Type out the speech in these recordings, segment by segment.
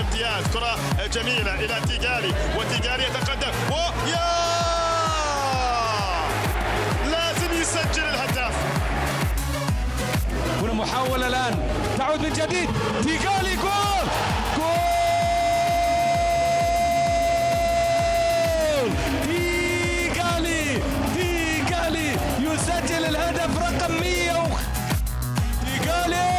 بامتياز. كرة جميلة إلى تيغالي، وتيغالي يتقدم ويا لازم يسجل الهدف. هنا محاولة الآن تعود من جديد، تيغالي جول جول تيغالي يسجل الهدف رقم 100. تيغالي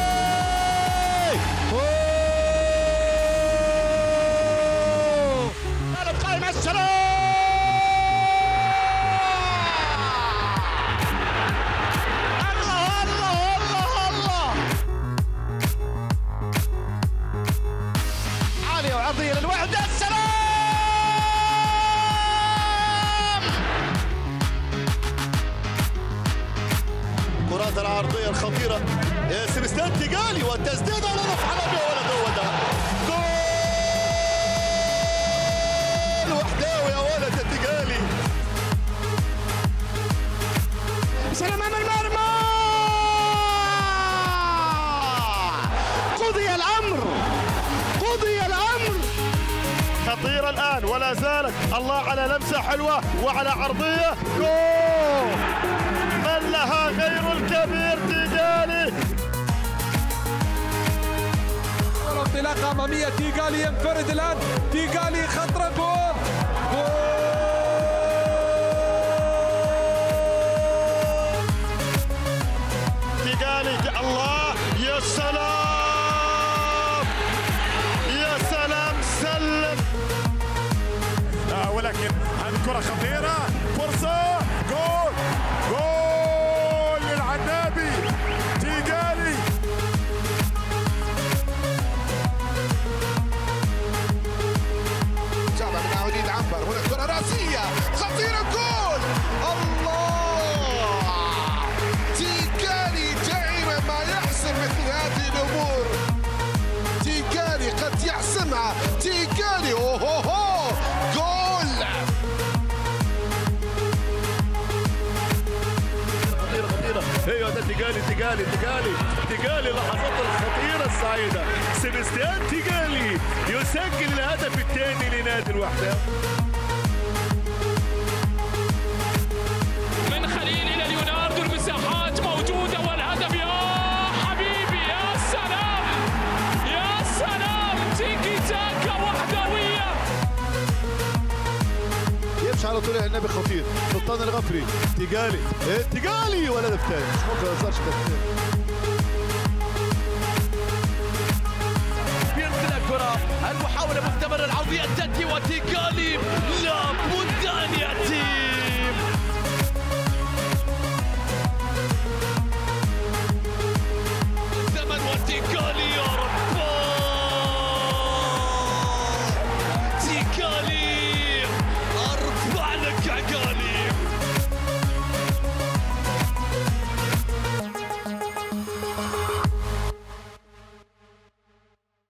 قائم السلام. عالية وعرضية للوحدة، السلام. كرات العرضية الخطيرة سيباستيان تيغالي، والتسديد على رفع حلبي ولا جول. جول وحداوي يا ولد تيغالي. سلام امام المرمى، قضي الامر. خطيرة الآن ولا زالت. الله على لمسة حلوة وعلى عرضية، جول. من لها غير الكبير تيغالي. انطلاقة أمامية، تيغالي ينفرد الآن، تيغالي خطرة، جول تيغالي. الله يا سلام يا سلام، سلم. ولكن هذه كرة خطيرة، فرصة، جول للعنابي تيغالي. شعبة من عودين عنبر، هنا كرة رأسية خطيرة، جول. الله، تيغالي دائما ما يحسم مثل هذه الأمور. تيغالي قد يحسمها، تيغالي أوه جول. خطيرة ايوه ده تيغالي لحظات الخطيرة السعيدة. سيباستيان تيغالي يسجل الهدف الثاني لنادي الوحدة. من خليل إلى ليوناردو، المساحات موجودة والهدف. يا حبيبي يا سلام يا سلام، تيكي تاكا وحدوية. يمشي على طول العنابي، خطير. سلطان الغفري، تيغالي ولا هدف ثاني، مش ممكن ما يظهرش هدف ثاني. بيرسل الكرة، المحاولة مستمرة، العرضية تأتي وتيغالي لابد أن يأتي. الزمن وتيغالي